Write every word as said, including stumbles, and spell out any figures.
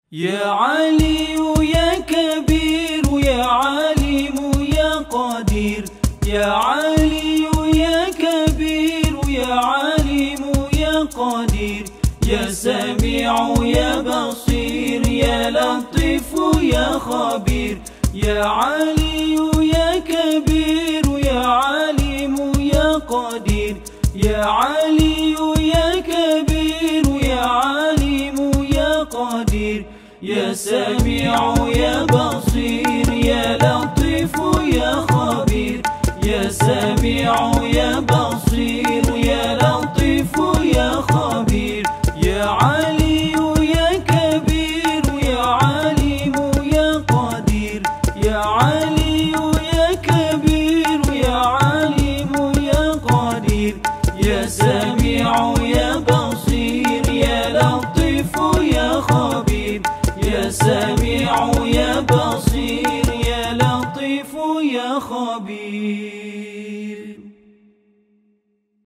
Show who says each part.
Speaker 1: يا علي يا كبير يا عليم يا قدير، يا علي يا كبير يا عليم يا قدير، يا سميع يا بصير يا لطيف يا خبير. يا علي يا كبير يا عليم يا قدير، يا علي يا كبير يا عليم يا قدير، يا سميع يا بصير يا لطيف يا خبير. يا سميع يا بصير يا لطيف يا خبير. يا علي يا كبير يا عليم يا قدير، يا علي يا كبير يا عليم يا قدير، يا سميع يا بصير يا لطيف يا خبير. يا سميع يا بصير يا لطيف يا خبير.